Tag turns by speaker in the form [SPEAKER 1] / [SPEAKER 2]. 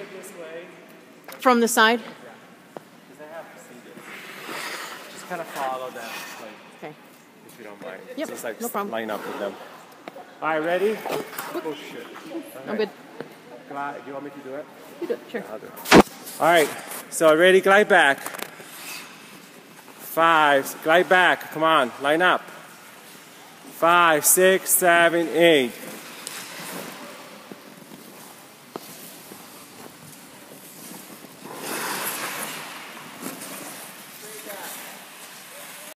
[SPEAKER 1] this way.
[SPEAKER 2] From the side?
[SPEAKER 1] Yeah. Because I have procedures. Just kind of follow them, like,
[SPEAKER 2] Okay.
[SPEAKER 1] if you don't mind.
[SPEAKER 2] Yep,
[SPEAKER 1] Just like
[SPEAKER 2] no problem.
[SPEAKER 1] line up with them. All right, ready? Oh shit.
[SPEAKER 2] I'm good.
[SPEAKER 1] Glide. Do you want me to do it?
[SPEAKER 2] You do it, sure.
[SPEAKER 1] Yeah, I'll do it. All right. So ready? Glide back. 5. Glide back. Come on. Line up. 5, 6, 7, 8.